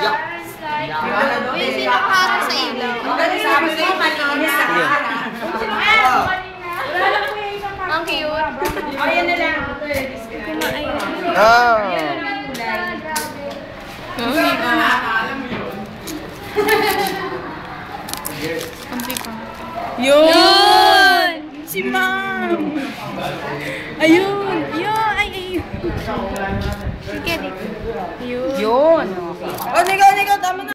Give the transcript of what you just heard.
May sinakara sa ilaw. Ang cute. Ayan na lang. Oh. Yun! Si Ma'am! Ayun! Yun! Ay, ayun! Sige, Yun! Oh, nigaw, tama na!